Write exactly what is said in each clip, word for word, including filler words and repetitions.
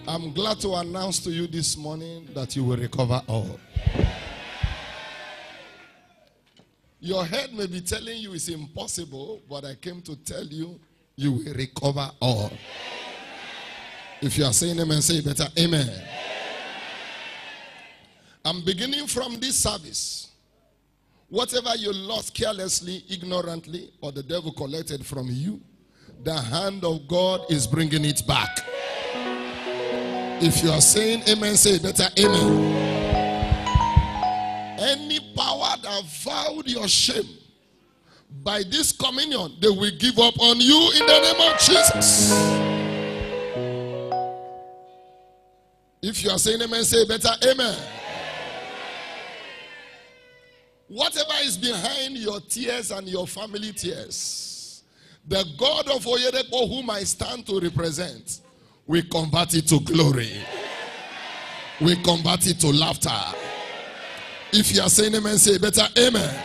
I'm glad to announce to you this morning that you will recover all. Your head may be telling you it's impossible, but I came to tell you, you will recover all. If you are saying amen, say better amen. I'm beginning from this service. Whatever you lost carelessly, ignorantly, or the devil collected from you, the hand of God is bringing it back. If you are saying amen, say better amen. Any power that vowed your shame, by this communion, they will give up on you in the name of Jesus. If you are saying amen, say better amen. Whatever is behind your tears and your family tears, the God of Oyedepo, whom I stand to represent, we convert it to glory. We convert it to laughter. If you are saying amen, say better amen.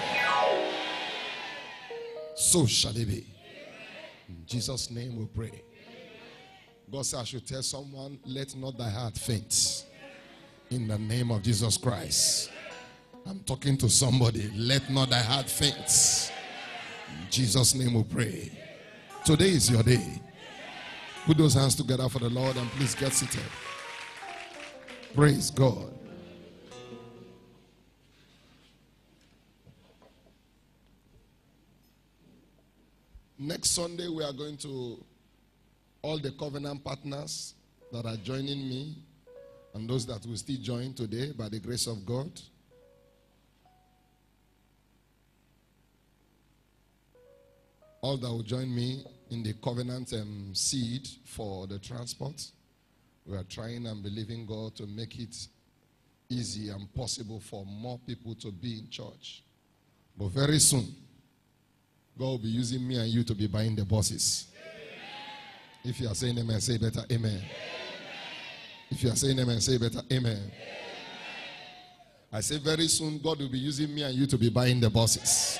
So shall it be. In Jesus' name we pray. God said I should tell someone, let not thy heart faint. In the name of Jesus Christ. I'm talking to somebody. Let not thy heart faint. In Jesus' name we pray. Today is your day. Put those hands together for the Lord and please get seated. Praise God. Next Sunday we are going to, all the covenant partners that are joining me and those that will still join today by the grace of God. All that will join me in the covenant um, seed for the transport. We are trying and believing God to make it easy and possible for more people to be in church. But very soon, God will be using me and you to be buying the buses. Amen. If you are saying amen, say better amen. Amen. If you are saying amen, say better amen. Amen. I say very soon, God will be using me and you to be buying the buses.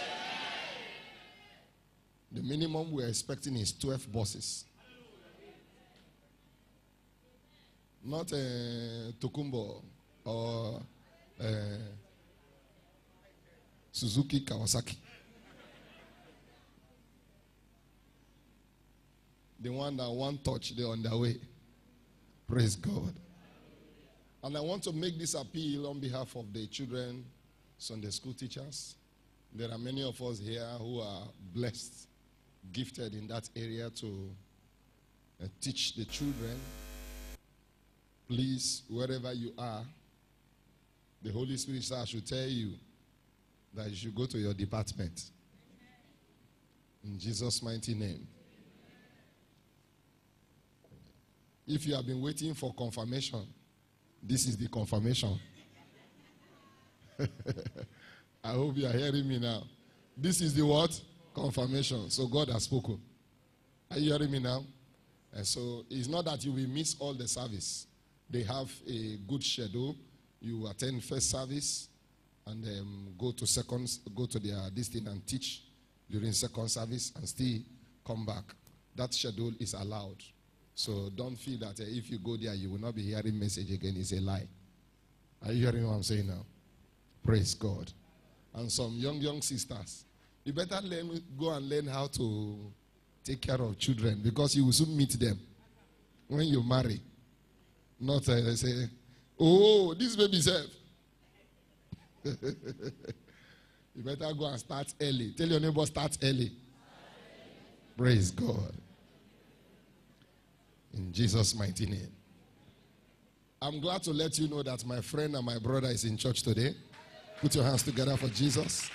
The minimum we are expecting is twelve buses. Not a uh, Tokumbo or uh, Suzuki Kawasaki. The one that one touch, they're on their way. Praise God. And I want to make this appeal on behalf of the children, Sunday school teachers. There are many of us here who are blessed, gifted in that area to uh, teach the children. Please, wherever you are, the Holy Spirit says I should tell you that you should go to your department. In Jesus' mighty name. If you have been waiting for confirmation, this is the confirmation. I hope you are hearing me now. This is the what? Confirmation. So God has spoken. Are you hearing me now? And so it's not that you will miss all the service. They have a good schedule. You attend first service and um, go to second, go to their this thing and teach during second service and still come back. That schedule is allowed. So don't feel that uh, if you go there, you will not be hearing message again. It's a lie. Are you hearing what I'm saying now? Praise God. And some young, young sisters, you better learn, go and learn how to take care of children because you will soon meet them when you marry. Not uh, say, oh, this baby self. You better go and start early. Tell your neighbor, start early. Praise God. In Jesus' mighty name. I'm glad to let you know that my friend and my brother is in church today. Put your hands together for Jesus.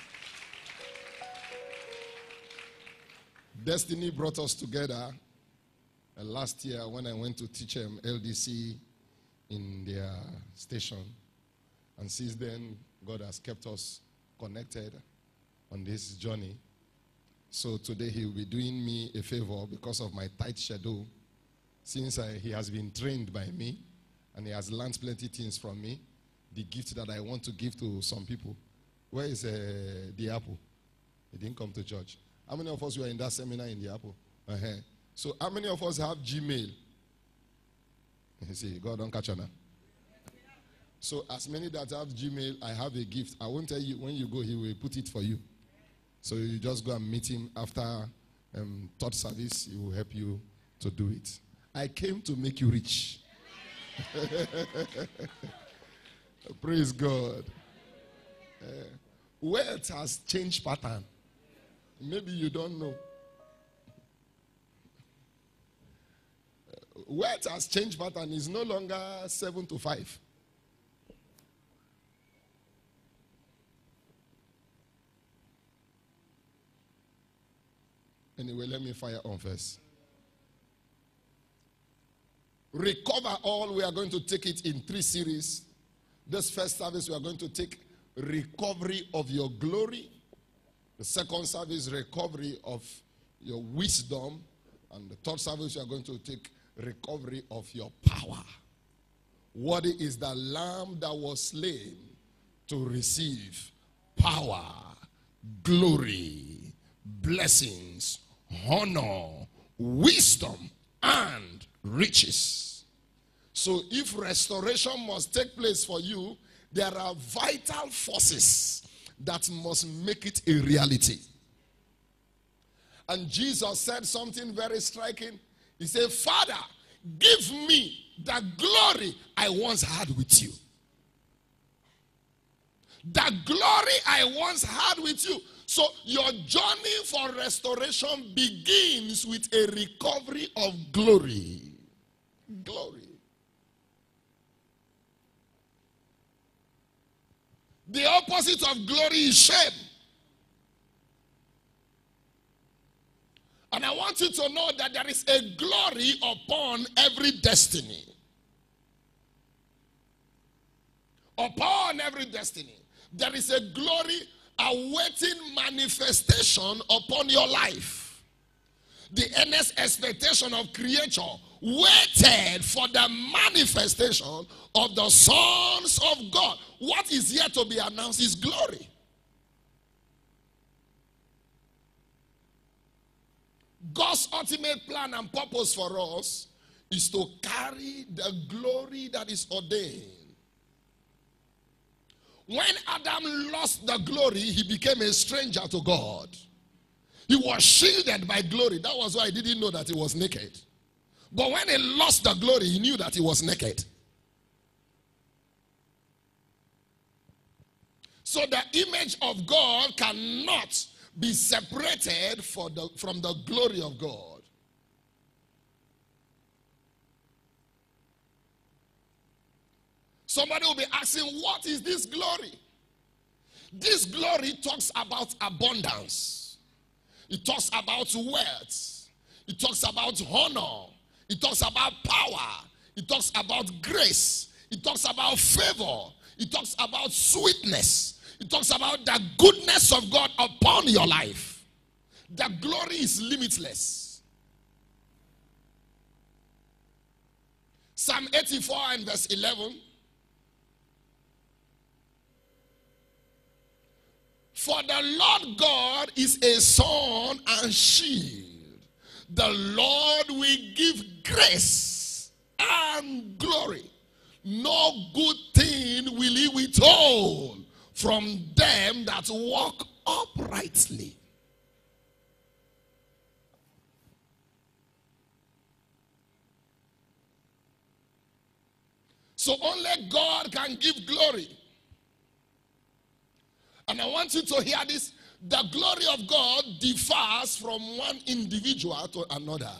Destiny brought us together uh, last year when I went to teach um, L D C in their station. And since then, God has kept us connected on this journey. So today he will be doing me a favor because of my tight schedule. Since I, he has been trained by me and he has learned plenty things from me, the gift that I want to give to some people. Where is uh, the apple? He didn't come to church. How many of us were in that seminar in the apple? Uh-huh. So how many of us have Gmail? You see, God don't catch you now. So as many that have Gmail, I have a gift. I won't tell you when you go, he will put it for you. So you just go and meet him after um, third service. He will help you to do it. I came to make you rich. Praise God. Uh, wealth has changed pattern. Maybe you don't know. Uh, wealth has changed pattern. It's no longer seven to five. Anyway, let me fire on first. Recover all. We are going to take it in three series. This first service, we are going to take recovery of your glory. The second service, recovery of your wisdom. And the third service, we are going to take recovery of your power. Worthy is the lamb that was slain to receive power, glory, blessings, honor, wisdom, and riches. So if restoration must take place for you, there are vital forces that must make it a reality. And Jesus said something very striking. He said, Father, give me the glory I once had with you. The glory I once had with you. So your journey for restoration begins with a recovery of glory. Glory. The opposite of glory is shame. And I want you to know that there is a glory upon every destiny. Upon every destiny. There is a glory awaiting manifestation upon your life. The earnest expectation of creature waited for the manifestation of the sons of God. What is yet to be announced is glory. God's ultimate plan and purpose for us is to carry the glory that is ordained. When Adam lost the glory, he became a stranger to God. He was shielded by glory. That was why he didn't know that he was naked. But when he lost the glory, he knew that he was naked. So the image of God cannot be separated for the, from the glory of God. Somebody will be asking, what is this glory? This glory talks about abundance. It talks about wealth. It talks about honor. It talks about power. It talks about grace. It talks about favor. It talks about sweetness. It talks about the goodness of God upon your life. The glory is limitless. Psalm eighty-four and verse eleven. For the Lord God is a sun and shield. The Lord will give grace and glory. No good thing will he withhold from them that walk uprightly. So only God can give glory. And I want you to hear this. The glory of God differs from one individual to another.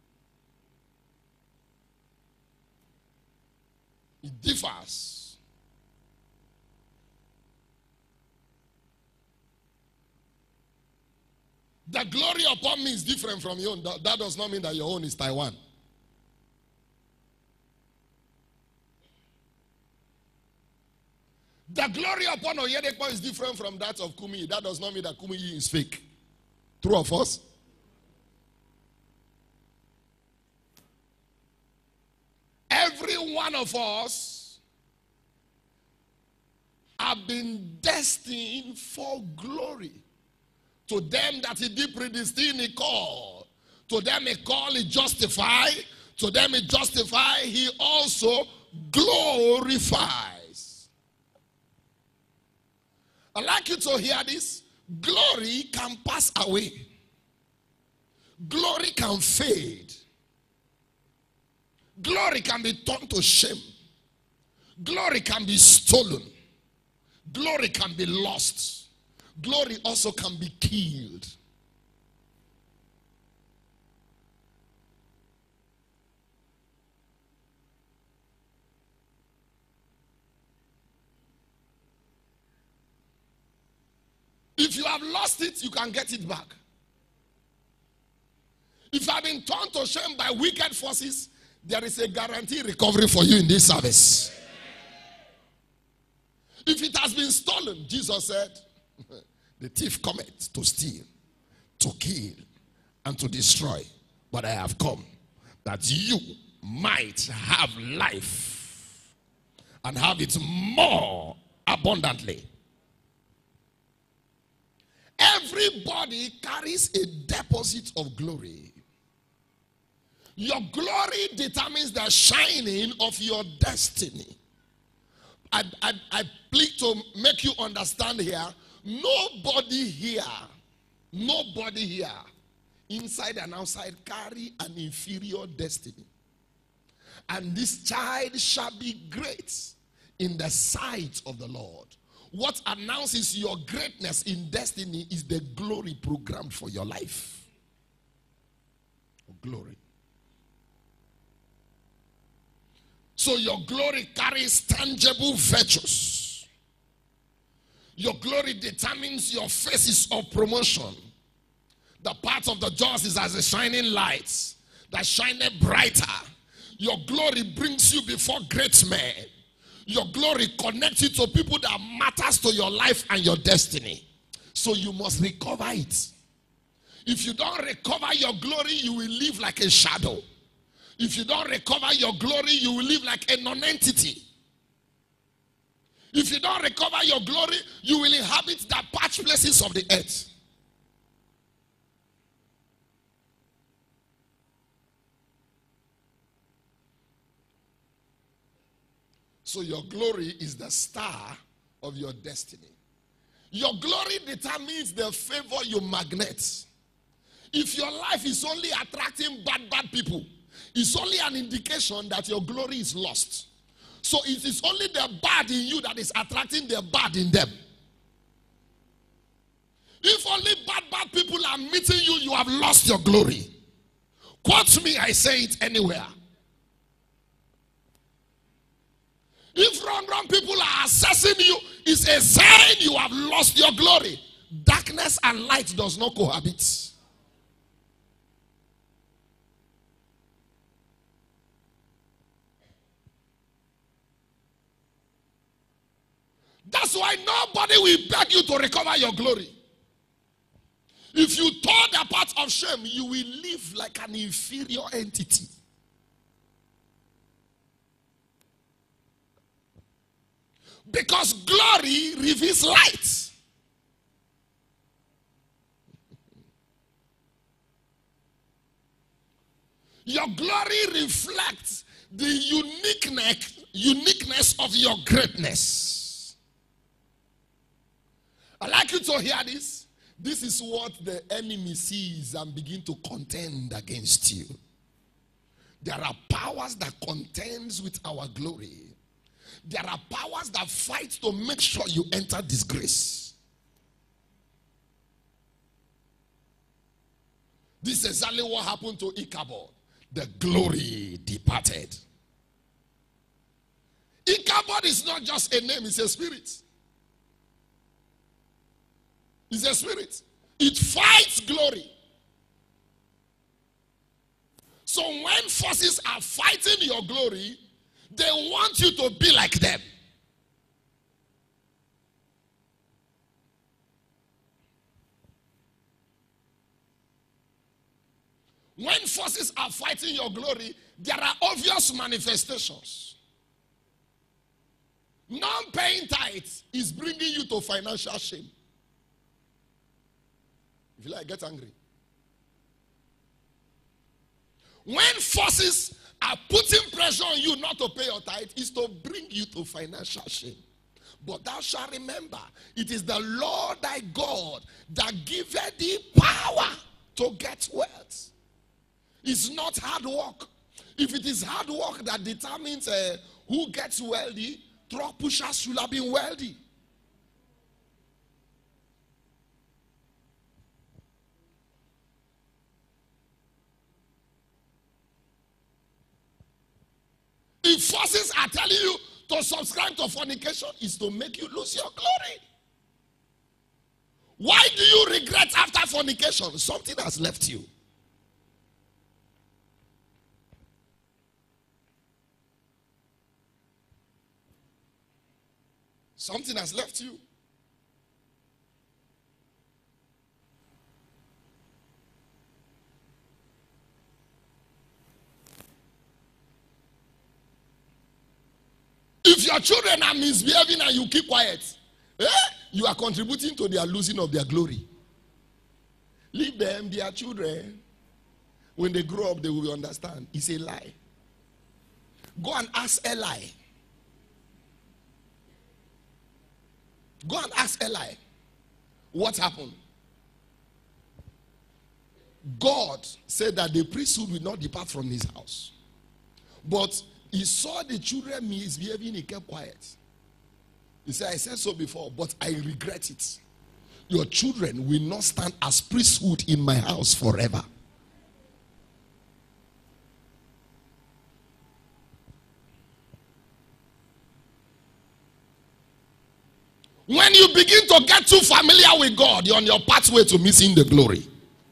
It differs. The glory upon me is different from your own. That does not mean that your own is Taiwan. The glory upon Oyedepo is different from that of Kumi. That does not mean that Kumi is fake. True of us? Every one of us have been destined for glory. To them that he did predestine, he called. To them he called, he justified. To them he justifies, he also glorifies. I'd like you to hear this. Glory can pass away. Glory can fade. Glory can be turned to shame. Glory can be stolen. Glory can be lost. Glory also can be killed. If you have lost it, you can get it back. If you have been turned to shame by wicked forces, there is a guaranteed recovery for you in this service. If it has been stolen, Jesus said, the thief cometh to steal, to kill, and to destroy. But I have come that you might have life and have it more abundantly. Everybody carries a deposit of glory. Your glory determines the shining of your destiny. I, I, I plead to make you understand here, nobody here, nobody here, inside and outside, carry an inferior destiny. And this child shall be great in the sight of the Lord. What announces your greatness in destiny is the glory programmed for your life. Glory. So your glory carries tangible virtues. Your glory determines your phases of promotion. The path of the just is as a shining light that shineth brighter. Your glory brings you before great men. Your glory connects you to people that matters to your life and your destiny. So you must recover it. If you don't recover your glory, you will live like a shadow. If you don't recover your glory, you will live like a non-entity. If you don't recover your glory, you will inhabit the parched places of the earth. So your glory is the star of your destiny. Your glory determines the favor you magnet. If your life is only attracting bad, bad people, it's only an indication that your glory is lost. So it is only the bad in you that is attracting the bad in them. If only bad, bad people are meeting you, you have lost your glory. Quote me, I say it anywhere. If wrong, wrong people are assessing you, it's a sign you have lost your glory. Darkness and light does not cohabit. That's why nobody will beg you to recover your glory. If you turn the path of shame, you will live like an inferior entity. Because glory reveals light. Your glory reflects the uniqueness, uniqueness of your greatness. I'd like you to hear this. This is what the enemy sees and begin to contend against you. There are powers that contends with our glory. There are powers that fight to make sure you enter disgrace. This is exactly what happened to Ichabod. The glory departed. Ichabod is not just a name, it's a spirit. It's a spirit. It fights glory. So when forces are fighting your glory, they want you to be like them. When forces are fighting your glory, there are obvious manifestations. Non-paying tithes is bringing you to financial shame. If you like, get angry. When forces are putting pressure on you not to pay your tithe is to bring you to financial shame. But thou shalt remember, it is the Lord thy God that giveth thee power to get wealth. It's not hard work. If it is hard work that determines uh, who gets wealthy, truck pushers should have been wealthy. If forces are telling you to subscribe to fornication, is to make you lose your glory. Why do you regret after fornication? Something has left you. Something has left you. If your children are misbehaving and you keep quiet, eh, you are contributing to their losing of their glory. Leave them, their children. When they grow up, they will understand. It's a lie. Go and ask Eli. Go and ask Eli. What happened? God said that the priesthood will not depart from his house. But he saw the children misbehaving, he kept quiet. He said, I said so before, but I regret it. Your children will not stand as priesthood in my house forever. When you begin to get too familiar with God, you're on your pathway to missing the glory.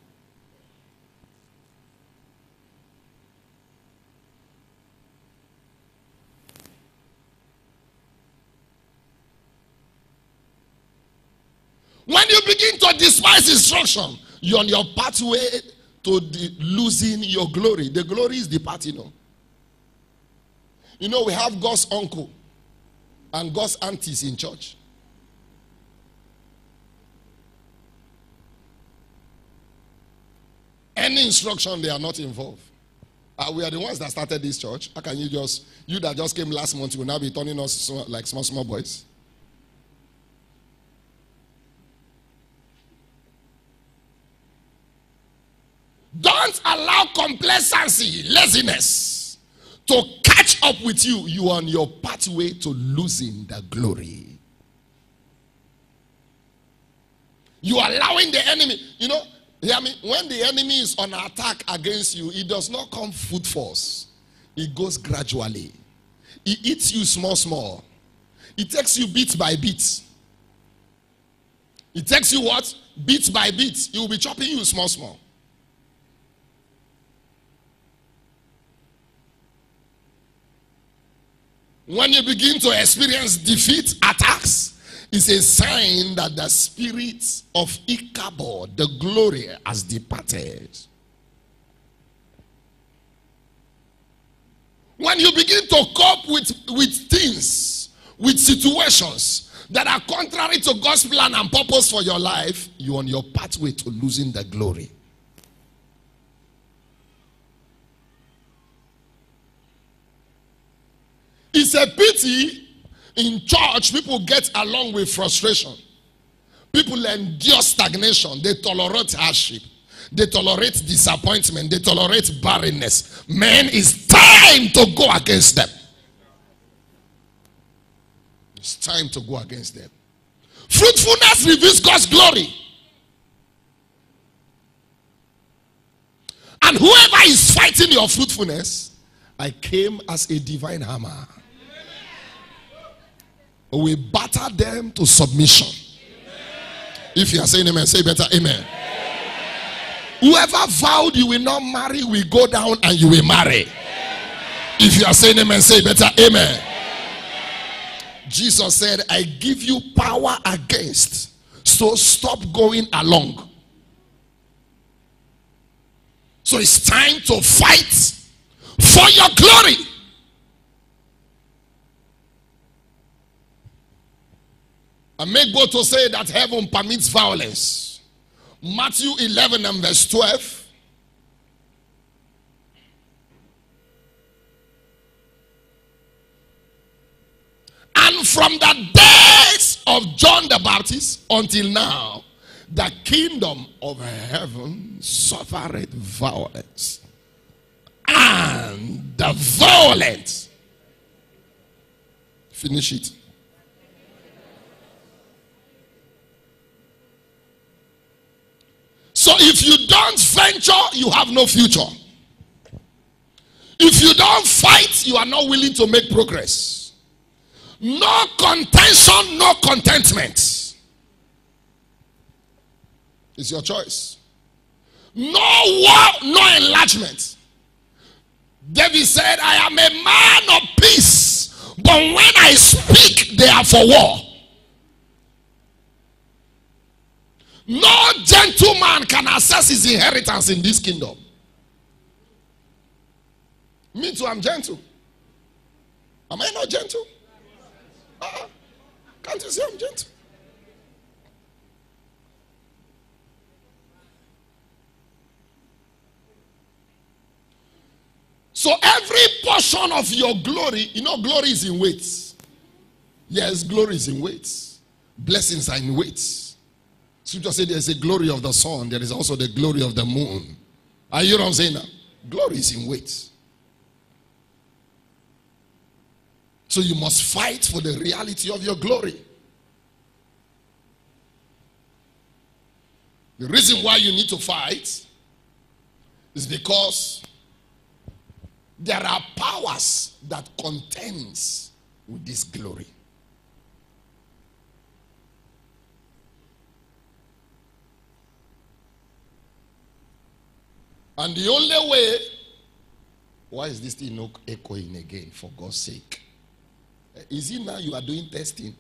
When you begin to despise instruction, you're on your pathway to the losing your glory. The glory is departing. You know. you know, we have God's uncle and God's aunties in church. Any instruction, they are not involved. Uh, we are the ones that started this church. How can you just, you that just came last month, you will now be turning us so, like small, small boys? Don't allow complacency, laziness to catch up with you. You are on your pathway to losing the glory. You are allowing the enemy, you know, hear me? When the enemy is on attack against you, it does not come foot force. It goes gradually. It eats you small, small. It takes you bit by bit. It takes you what? Bit by bit. It will be chopping you small, small. When you begin to experience defeat, attacks, it's a sign that the spirit of Ichabod, the glory, has departed. When you begin to cope with, with things, with situations that are contrary to God's plan and purpose for your life, you're on your pathway to losing the glory. It's a pity in church people get along with frustration. People endure stagnation. They tolerate hardship. They tolerate disappointment. They tolerate barrenness. Man, it's time to go against them. It's time to go against them. Fruitfulness reveals God's glory. And whoever is fighting your fruitfulness, I came as a divine hammer. We batter them to submission. If you are saying amen, say better amen. Whoever vowed you will not marry will go down and you will marry. If you are saying amen, say better amen. Jesus said, I give you power against, so stop going along. So it's time to fight for your glory. I make bold to say that heaven permits violence. Matthew eleven and verse twelve. from the days of John the Baptist until now, the kingdom of heaven suffered violence, and the violent finish it. So if you don't venture, you have no future. If you don't fight, you are not willing to make progress. No contention, no contentment. It's your choice. No war, no enlargement. David said, I am a man of peace, but when I speak, they are for war. No gentleman can access his inheritance in this kingdom. Me too, I'm gentle. Am I not gentle? Uh-uh. Can't you see I'm gentle? So every portion of your glory, you know, glory is in weights. Yes, glory is in weights. Blessings are in weights. Scripture said there is a glory of the sun. There is also the glory of the moon. Are you know what I'm saying now? Glory is in weights. So you must fight for the reality of your glory. The reason why you need to fight is because there are powers that contends with this glory. And the only way, why is this thing not echoing again, for God's sake? Is it now you are doing testing?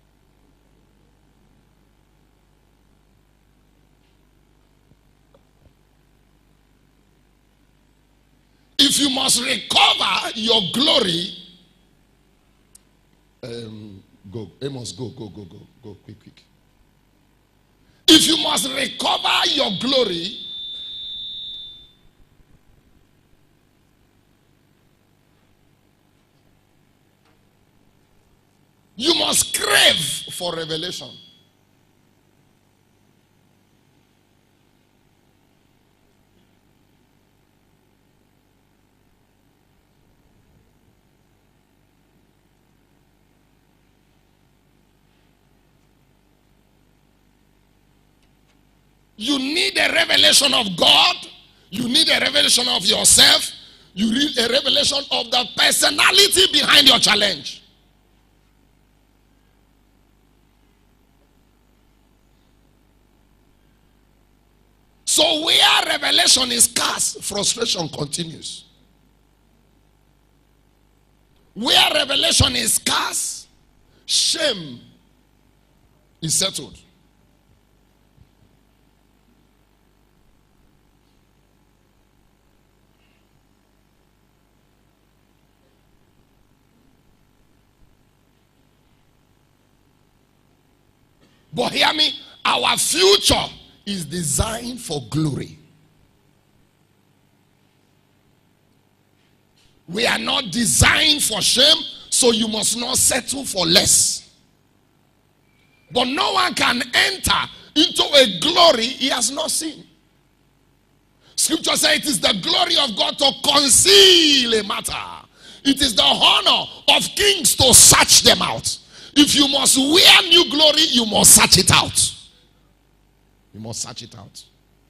If you must recover your glory, um, go, Amos, go, go, go, go, go, quick, quick. If you must recover your glory, you must crave for revelation. You need a revelation of God. You need a revelation of yourself. You need a revelation of the personality behind your challenge. So where revelation is scarce, frustration continues. Where revelation is scarce, shame is settled. But hear me, our future is designed for glory. We are not designed for shame, so you must not settle for less. But no one can enter into a glory he has not seen. Scripture says it is the glory of God to conceal a matter. It is the honor of kings to search them out. If you must wear new glory, you must search it out. You must search it out.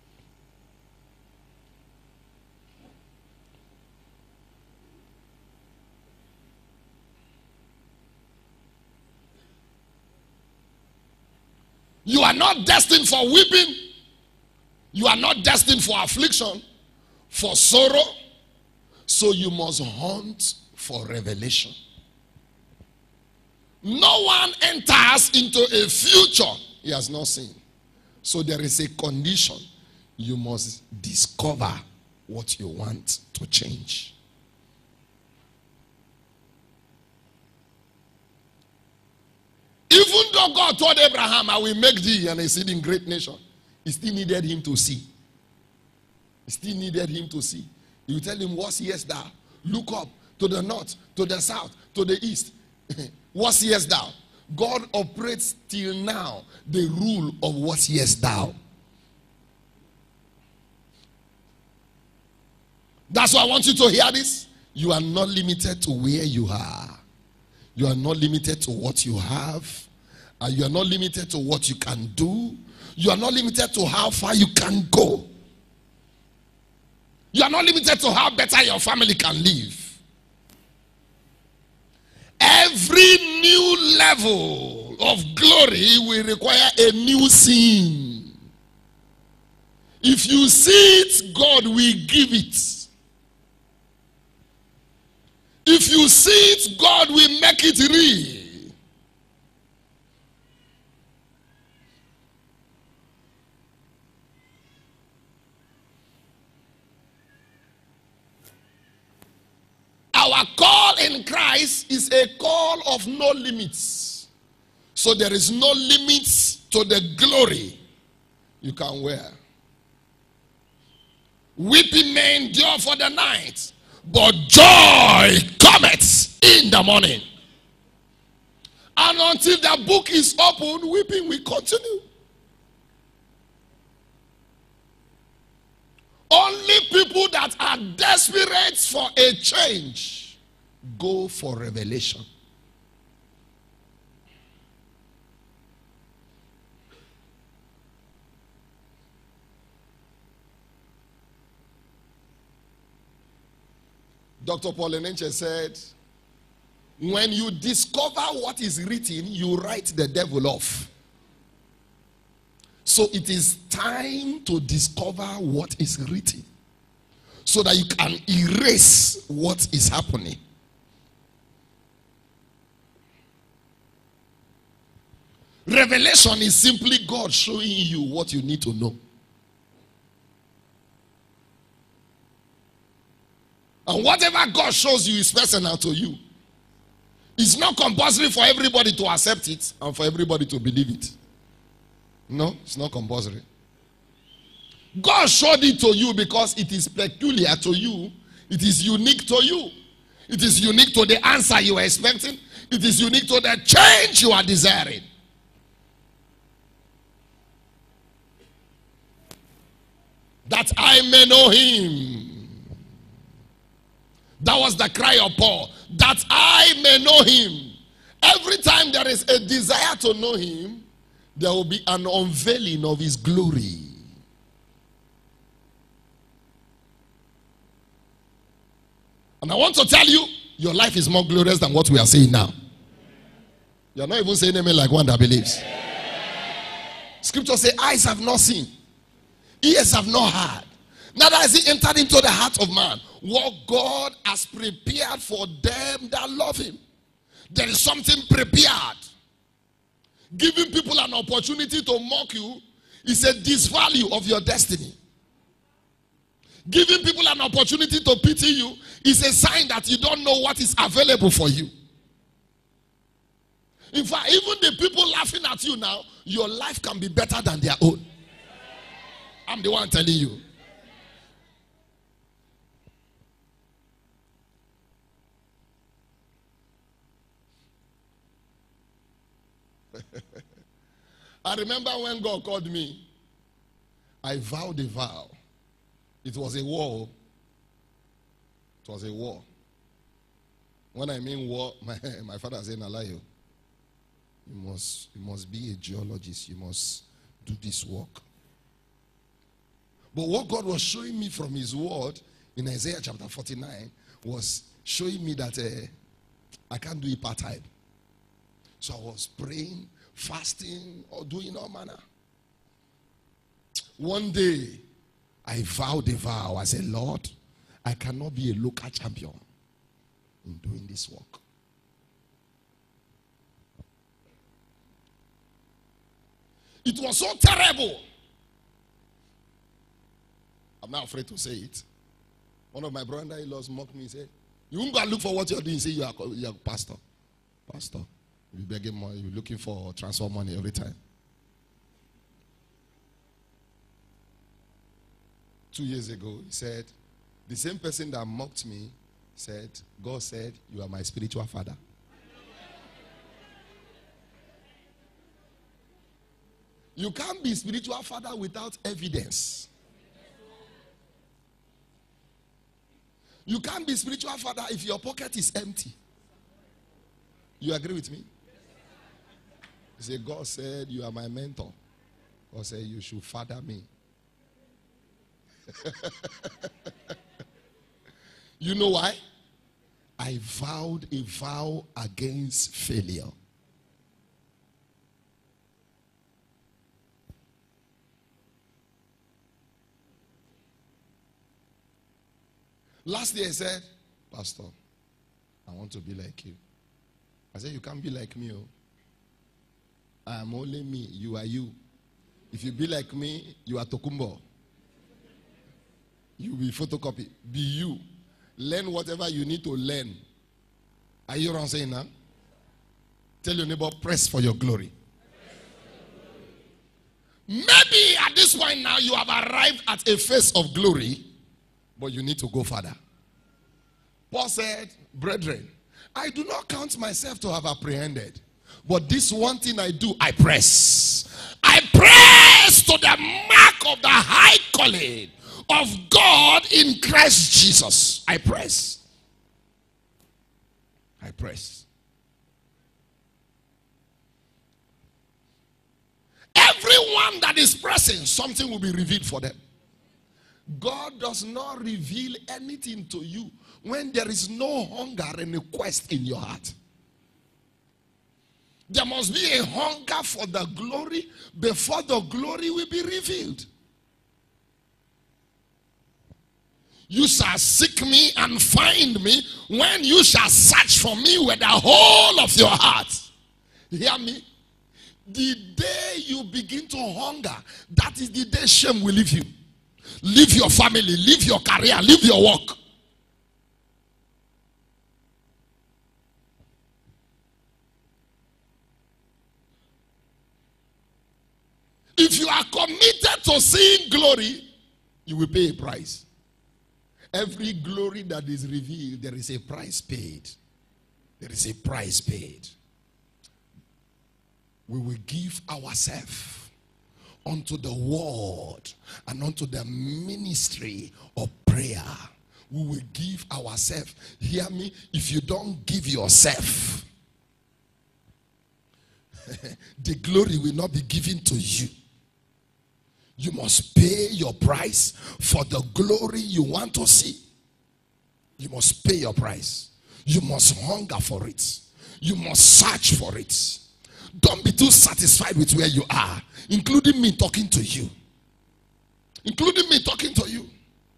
You are not destined for weeping. You are not destined for affliction, for sorrow. So you must hunt for revelation. No one enters into a future he has not seen. So there is a condition. You must discover what you want to change. Even though God told Abraham, I will make thee an exceeding great nation, he still needed him to see. He still needed him to see. He will tell him, what seest thou? Look up to the north, to the south, to the east. What sayest thou? God operates till now the rule of what sayest thou. That's why I want you to hear this. You are not limited to where you are. You are not limited to what you have. And you are not limited to what you can do. You are not limited to how far you can go. You are not limited to how better your family can live. Every new level of glory will require a new scene. If you see it, God will give it. If you see it, God will make it real. Our call in Christ is a call of no limits. So there is no limits to the glory you can wear. Weeping may endure for the night, but joy cometh in the morning. And until the book is opened, weeping will continue. Only people that are desperate for a change go for revelation. Doctor Paul Enenche said, when you discover what is written, you write the devil off. So it is time to discover what is written so that you can erase what is happening. Revelation is simply God showing you what you need to know. And whatever God shows you is personal to you. It's not compulsory for everybody to accept it and for everybody to believe it. No, it's not compulsory. God showed it to you because it is peculiar to you. It is unique to you. It is unique to the answer you are expecting. It is unique to the change you are desiring. That I may know him. That was the cry of Paul. That I may know him. Every time there is a desire to know him, there will be an unveiling of his glory. And I want to tell you, your life is more glorious than what we are saying now. You are not even saying amen like one that believes. Scripture says, eyes have not seen, ears have not heard, neither has it entered into the heart of man what God has prepared for them that love him. There is something prepared. Giving people an opportunity to mock you is a disvalue of your destiny. Giving people an opportunity to pity you is a sign that you don't know what is available for you. In fact, even the people laughing at you now, your life can be better than their own. I'm the one telling you. I remember when God called me, I vowed a vow. It was a war. It was a war. When I mean war, my, my father said, Nalayo, you must, you must be a geologist. You must do this work. But what God was showing me from his word in Isaiah chapter forty-nine was showing me that uh, I can't do it part-time. So I was praying, fasting, or doing all manner. One day, I vowed a vow. I said, Lord, I cannot be a local champion in doing this work. It was so terrible. I'm not afraid to say it. One of my brother-in-laws mocked me and said, you won't go and look for what you're doing. Say you are, you are pastor. Pastor. You're begging money. You're looking for transfer money every time. Two years ago, he said, the same person that mocked me said, God said, you are my spiritual father. You can't be spiritual father without evidence. You can't be spiritual father if your pocket is empty. You agree with me? You say, God said you are my mentor. God said you should father me. You know why? I vowed a vow against failure. Last year I said, Pastor, I want to be like you. I said, you can't be like me. Oh. I am only me. You are you. If you be like me, you are Tokumbo. You will be photocopy. Be you. Learn whatever you need to learn. Are you what I'm saying now? Tell your neighbor, press for your glory. Maybe at this point now you have arrived at a phase of glory, but you need to go further. Paul said, brethren, I do not count myself to have apprehended, but this one thing I do, I press. I press to the mark of the high calling of God in Christ Jesus. I press. I press. Everyone that is pressing, something will be revealed for them. God does not reveal anything to you when there is no hunger and a quest in your heart. There must be a hunger for the glory before the glory will be revealed. You shall seek me and find me when you shall search for me with the whole of your heart. Hear me? The day you begin to hunger, that is the day shame will leave you. Leave your family, leave your career, leave your work. If you are committed to seeing glory, you will pay a price. Every glory that is revealed, there is a price paid. There is a price paid. We will give ourselves unto the word and unto the ministry of prayer. We will give ourselves. Hear me? If you don't give yourself, the glory will not be given to you. You must pay your price for the glory you want to see. You must pay your price. You must hunger for it. You must search for it. Don't be too satisfied with where you are, including me talking to you. Including me talking to you.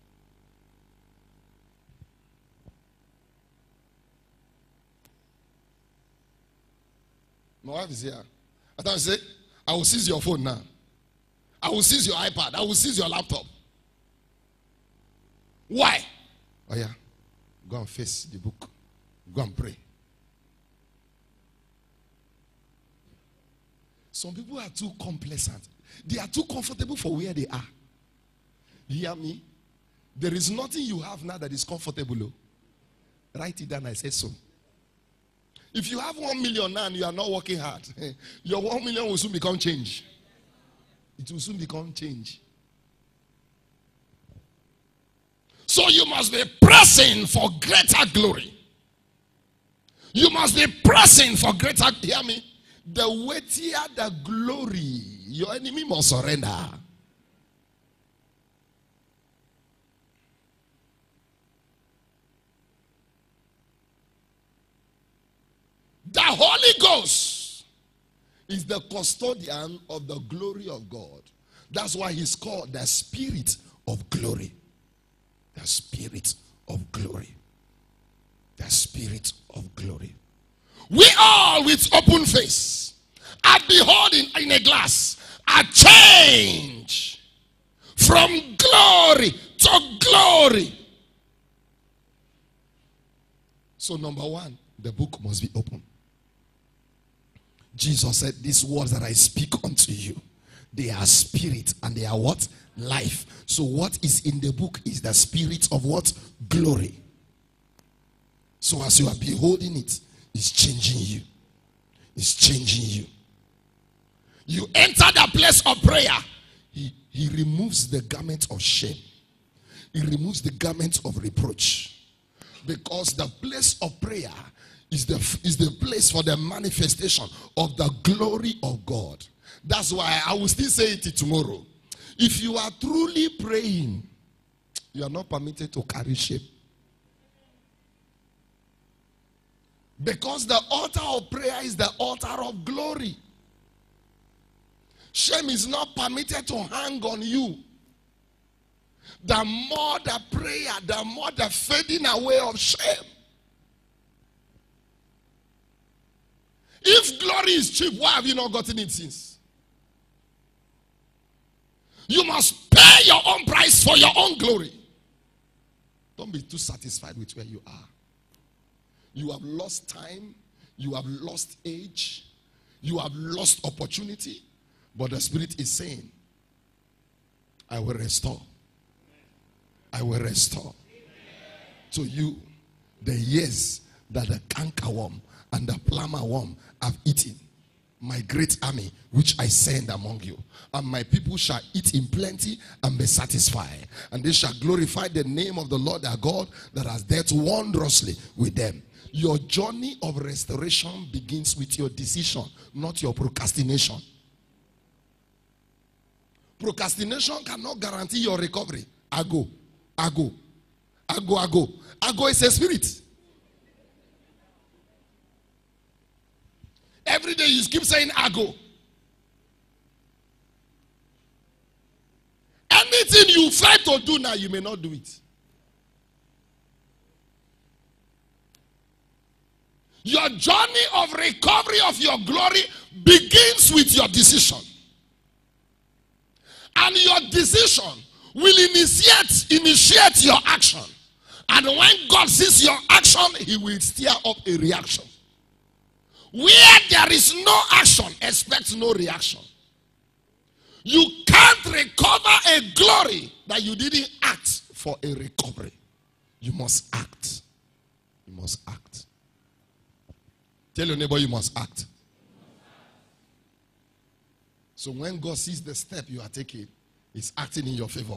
My wife is here. I thought I say, I will seize your phone now. I will seize your iPad. I will seize your laptop. Why? Oh yeah. Go and face the book. Go and pray. Some people are too complacent. They are too comfortable for where they are. You hear me? There is nothing you have now that is comfortable. Oh. Write it down. I say so. If you have one million now and you are not working hard, your one million will soon become change. It will soon become change. So you must be pressing for greater glory. You must be pressing for greater, hear me? The weightier the glory, your enemy must surrender. The Holy Ghost is the custodian of the glory of God. That's why he's called the Spirit of glory. The Spirit of glory. The Spirit of glory. We all with open face are beholding in a glass a change from glory to glory. So number one, the book must be open. Jesus said, these words that I speak unto you, they are spirit and they are what? Life. So what is in the book is the spirit of what? Glory. So as you are beholding it, it's changing you. It's changing you. You enter the place of prayer. He, he removes the garment of shame. He removes the garment of reproach. Because the place of prayer is the, is the place for the manifestation of the glory of God. That's why I will still say it tomorrow. If you are truly praying, you are not permitted to carry shame. Because the altar of prayer is the altar of glory. Shame is not permitted to hang on you. The more the prayer, the more the fading away of shame. If glory is cheap, why have you not gotten it since? You must pay your own price for your own glory. Don't be too satisfied with where you are. You have lost time. You have lost age. You have lost opportunity. But the Spirit is saying, I will restore. I will restore to you the years that the cankerworm and the plumber worm have eaten. My great army which I send among you. And my people shall eat in plenty and be satisfied. And they shall glorify the name of the Lord their God that has dealt wondrously with them. Your journey of restoration begins with your decision, not your procrastination. Procrastination cannot guarantee your recovery. I go, I go, I go, I go. I go is a spirit. Every day you keep saying, I go. Anything you try to do now, you may not do it. Your journey of recovery of your glory begins with your decision. And your decision will initiate, initiate your action. And when God sees your action, he will stir up a reaction. Where there is no action, expect no reaction. You can't recover a glory that you didn't act for a recovery. You must act. You must act. Tell your neighbor you must act. So when God sees the step you are taking, he's acting in your favor.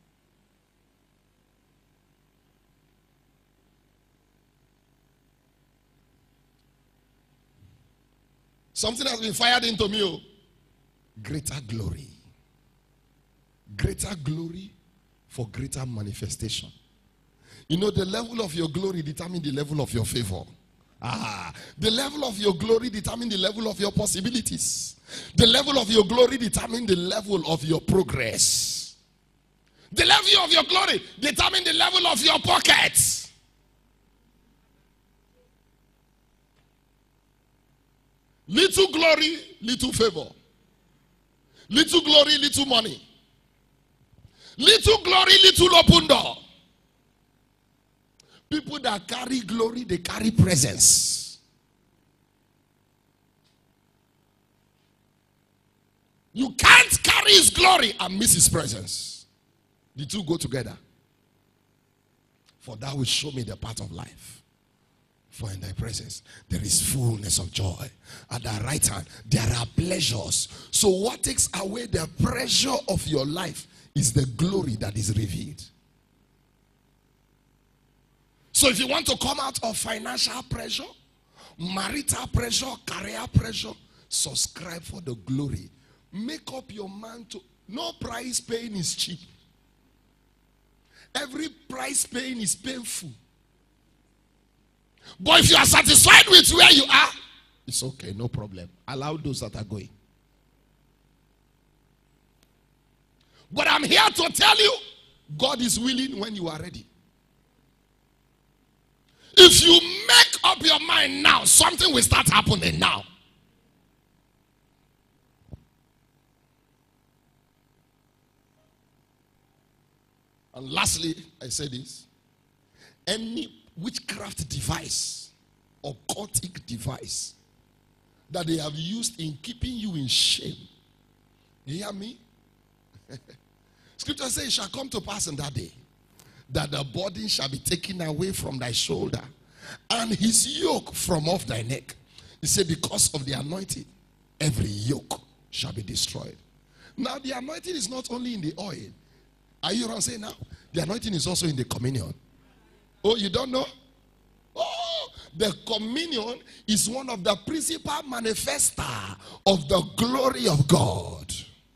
Something has been fired into me. Oh. Greater glory. Greater glory for greater manifestation. You know, the level of your glory determines the level of your favor. Ah, the level of your glory determines the level of your possibilities. The level of your glory determines the level of your progress. The level of your glory determines the level of your pockets. Little glory, little favor. Little glory, little money. Little glory, little open door. People that carry glory, they carry presence. You can't carry his glory and miss his presence. The two go together. For thou will show me the path of life. For in thy presence there is fullness of joy. At thy right hand there are pleasures. So what takes away the pressure of your life is the glory that is revealed. So if you want to come out of financial pressure, marital pressure, career pressure, subscribe for the glory. Make up your mind to, no price paying is cheap. Every price paying is painful. But if you are satisfied with where you are, it's okay, no problem. Allow those that are going. But I'm here to tell you, God is willing when you are ready. If you make up your mind now, something will start happening now. And lastly, I say this. Any witchcraft device or cultic device that they have used in keeping you in shame. You hear me? Scripture says it shall come to pass in that day that the burden shall be taken away from thy shoulder and his yoke from off thy neck. He said, because of the anointing, every yoke shall be destroyed. Now the anointing is not only in the oil. Are you around saying now? The anointing is also in the communion. Oh, you don't know? Oh, the communion is one of the principal manifesta of the glory of God.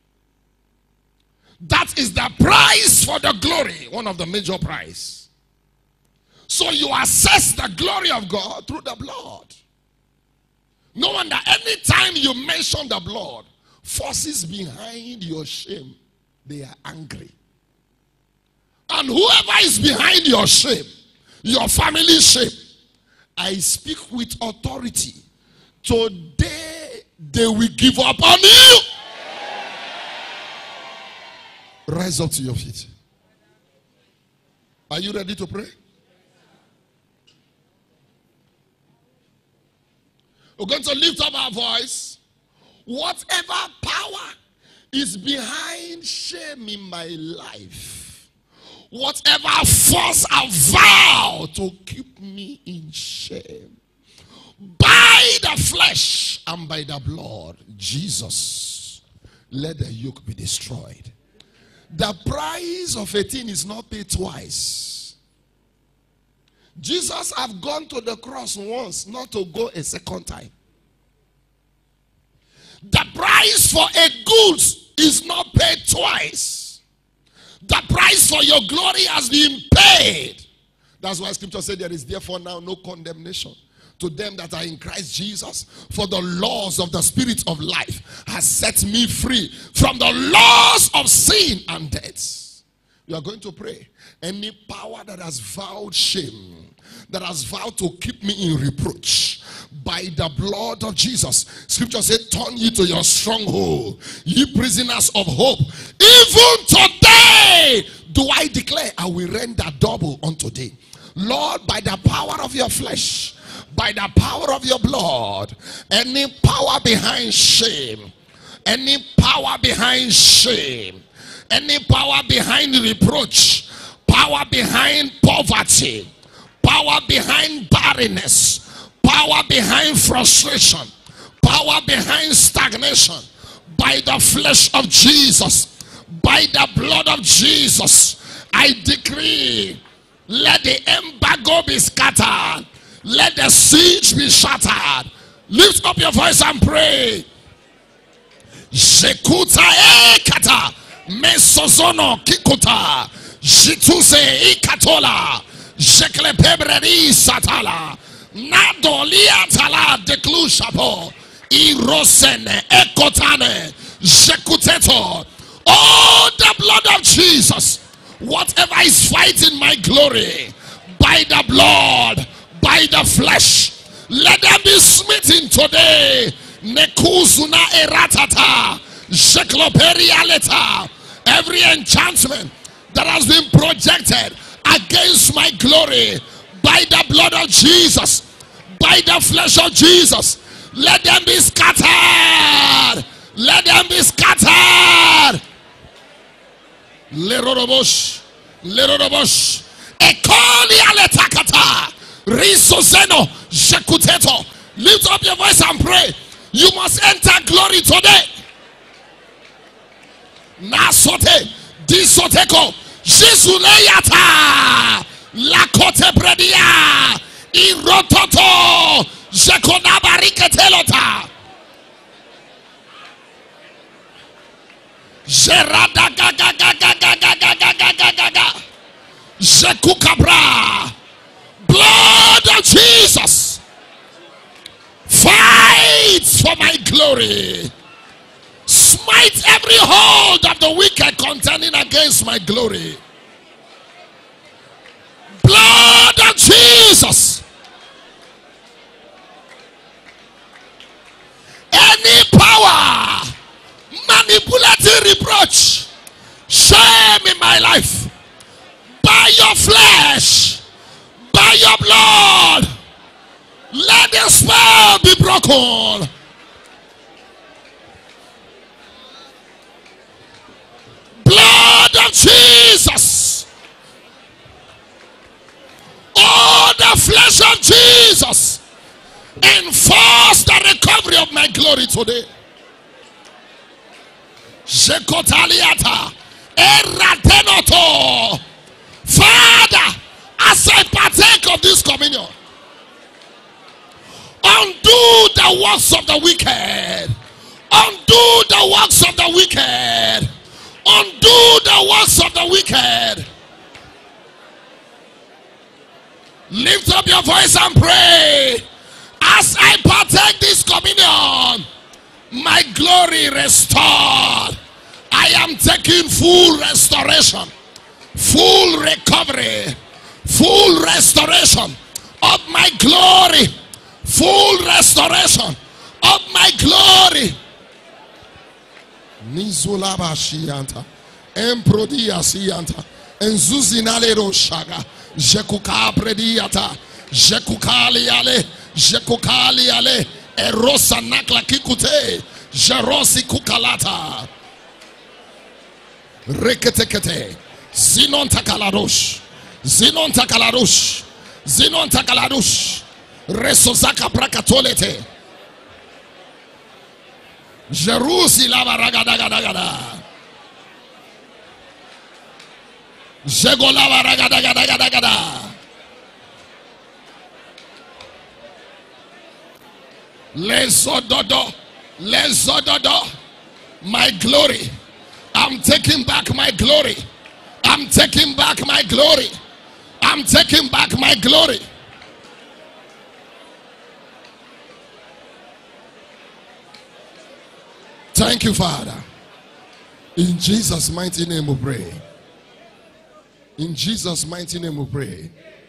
That is the price for the glory, one of the major price. So you assess the glory of God through the blood. No wonder anytime you mention the blood, forces behind your shame, they are angry. And whoever is behind your shame, your family shame, I speak with authority. Today they will give up on you. Rise up to your feet. Are you ready to pray? We're going to lift up our voice. Whatever power is behind shame in my life, whatever force I vow to keep me in shame, by the flesh and by the blood, Jesus, let the yoke be destroyed. The price of a thing is not paid twice. Jesus have gone to the cross once, not to go a second time. The price for a good is not paid twice. The price for your glory has been paid. That's why scripture said there is therefore now no condemnation to them that are in Christ Jesus. For the laws of the Spirit of life has set me free from the laws of sin and death. You are going to pray. Any power that has vowed shame, that has vowed to keep me in reproach, by the blood of Jesus, scripture said, turn ye to your stronghold, ye prisoners of hope. Even today do I declare, I will render double unto thee. Lord, by the power of your flesh, by the power of your blood, any power behind shame, any power behind shame, any power behind reproach, power behind poverty, power behind barrenness, power behind frustration, power behind stagnation, by the flesh of Jesus, by the blood of Jesus, I decree, let the embargo be scattered, let the siege be shattered. Lift up your voice and pray. Jekuta ekata mesozono kikuta jituse ikatola jeklepebreri satala nadolia tala deklushapo irosene ekotane jekuteto. Oh, the blood of Jesus, whatever is fighting my glory, by the blood, by the flesh, let them be smitten today. Nekuzuna eratata, jekloperialeta. Every enchantment that has been projected against my glory, by the blood of Jesus, by the flesh of Jesus, let them be scattered. Let them be scattered. Lerorobosh, lerorobosh, ekolialetakata. Risozeno jekuteto. Lift up your voice and pray. You must enter glory today. Nasote disoteko jesuleyata lakote bredia irototo jekonabariketelota jerada gaga gaga gaga gaga gaga gaga jekukabra. Blood of Jesus, fight for my glory. Smite every hold of the wicked contending against my glory. Blood of Jesus, any power manipulating reproach, shame in my life, by your flesh, by your blood, let the spell be broken. Blood of Jesus, oh, the flesh of Jesus, enforce the recovery of my glory today. Jekotaliata. Eratenoto. Father, as I partake of this communion, undo the works of the wicked. Undo the works of the wicked. Undo the works of the wicked. Lift up your voice and pray. As I partake this communion, my glory restored. I am taking full restoration, full recovery, full restoration of my glory, full restoration of my glory. Nizulaba shianta, emprodia sianta, enzuzinale roshaga, jekuka prediata, jekukali ale, jekukali ale, erosa nakla kikute, jerosi kukalata, reketekete, zinon takalarush, zinon takalarush, zinon takalarush, resozaka prakatolete. Jerusalem ragadagada. Jegolava ragadagada. Lezododo. Lezododo. My glory. I'm taking back my glory. I'm taking back my glory. I'm taking back my glory. Thank you, Father. In Jesus' mighty name we pray. In Jesus' mighty name we pray.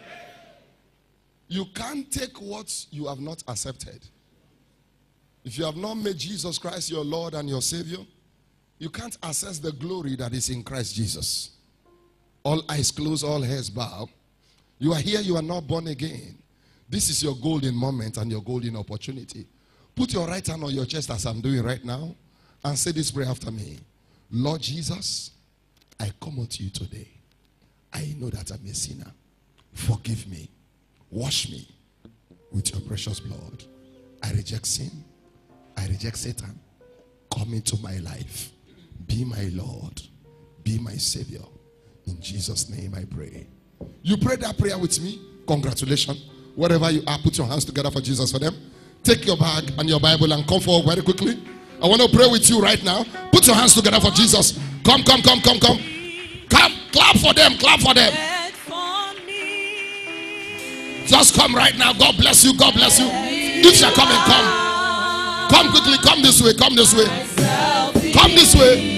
You can't take what you have not accepted. If you have not made Jesus Christ your Lord and your Savior, you can't access the glory that is in Christ Jesus. All eyes closed, all heads bowed. You are here, you are not born again. This is your golden moment and your golden opportunity. Put your right hand on your chest as I'm doing right now. And say this prayer after me. Lord Jesus, I come unto you today. I know that I'm a sinner. Forgive me. Wash me with your precious blood. I reject sin. I reject Satan. Come into my life. Be my Lord. Be my Savior. In Jesus' name I pray. You prayed that prayer with me. Congratulations. Wherever you are, put your hands together for Jesus for them. Take your bag and your Bible and come forward very quickly. I want to pray with you right now. Put your hands together for Jesus. Come, come, come, come, come. Come, clap for them, clap for them. Just come right now. God bless you, God bless you. If you're coming, come. Come quickly, come this way, come this way. Come this way.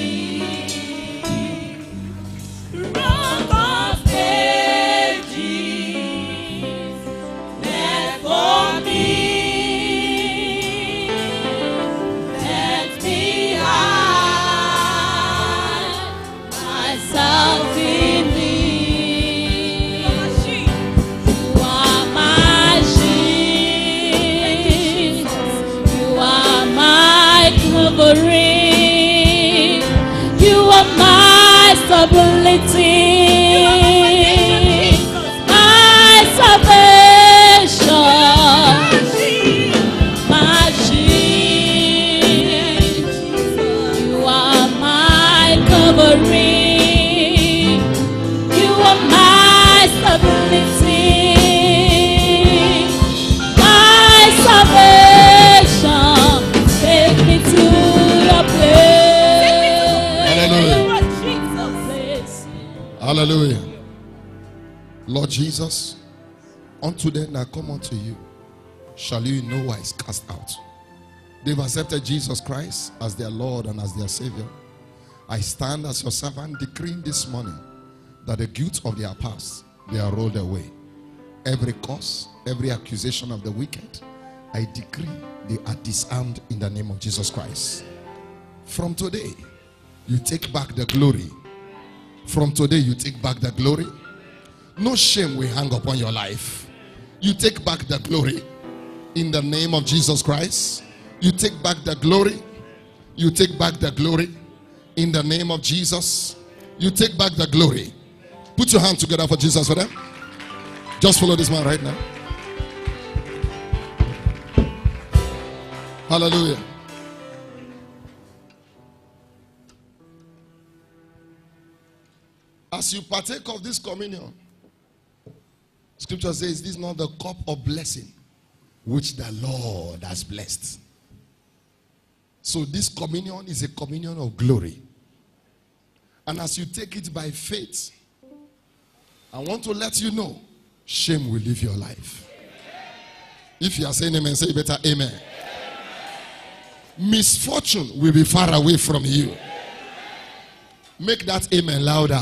You are my stability, my salvation, my shield. You are my covering. You are my stability, my salvation. Take me to your place. Hallelujah. Lord Jesus, unto them that come unto you shall you in no wise cast out. They've accepted Jesus Christ as their Lord and as their Savior. I stand as your servant decreeing this morning that the guilt of their past, they are rolled away. Every curse, every accusation of the wicked, I decree they are disarmed in the name of Jesus Christ. From today, you take back the glory. From today, you take back the glory. No shame will hang upon your life. You take back the glory in the name of Jesus Christ. You take back the glory. You take back the glory in the name of Jesus. You take back the glory. Put your hands together for Jesus for them. Just follow this man right now. Hallelujah. As you partake of this communion, Scripture says, this is not the cup of blessing which the Lord has blessed. So this communion is a communion of glory. And as you take it by faith, I want to let you know, shame will leave your life. If you are saying amen, say better amen. Misfortune will be far away from you. Make that amen louder.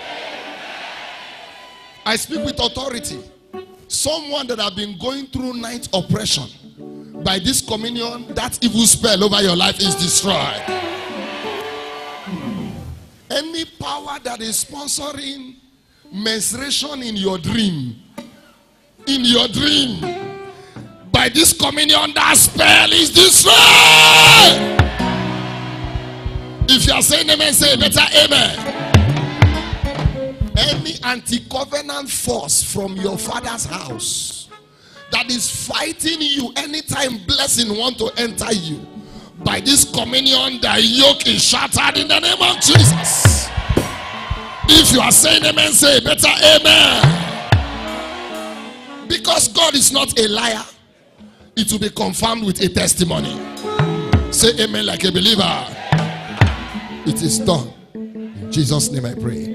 I speak with authority. Someone that have been going through night oppression, by this communion, that evil spell over your life is destroyed. Any power that is sponsoring menstruation in your dream, in your dream, by this communion, that spell is destroyed. If you are saying amen, say better amen. Any anti-covenant force from your father's house that is fighting you anytime blessing want to enter you, by this communion, the yoke is shattered in the name of Jesus. If you are saying amen, say better amen. Because God is not a liar, it will be confirmed with a testimony. Say amen like a believer. It is done. In Jesus' name I pray.